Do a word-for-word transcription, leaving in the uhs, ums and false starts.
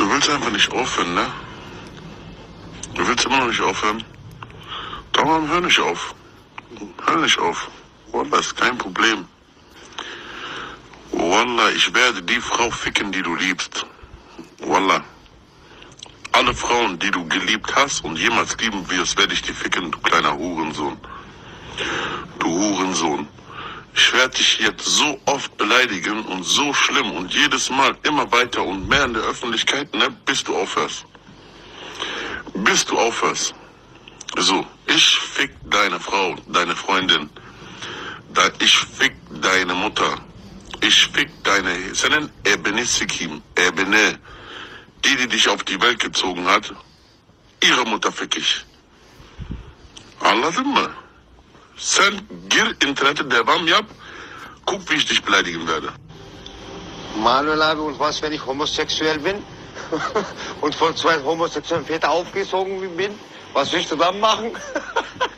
Du willst einfach nicht aufhören, ne? Du willst immer noch nicht aufhören. Darum hör nicht auf. Hör nicht auf. Wallah, ist kein Problem. Wallah, ich werde die Frau ficken, die du liebst. Wallah. Alle Frauen, die du geliebt hast und jemals lieben wirst, werde ich dir ficken, du kleiner Hurensohn. Du Hurensohn. Ich werde dich jetzt so oft beleidigen und so schlimm und jedes Mal immer weiter und mehr in der Öffentlichkeit, ne, bis du aufhörst. Bis du aufhörst. So, ich fick deine Frau, deine Freundin. Ich fick deine Mutter. Ich fick deine Senin Ebene Sikim, Ebene. Die, die dich auf die Welt gezogen hat, ihre Mutter fick ich. Anladın mı? Sen gir internete devam yap, guck, wie ich dich beleidigen werde. Manuel abi, und was, wenn ich homosexuell bin und von zwei homosexuellen Vätern aufgezogen bin? Was willst du dann machen?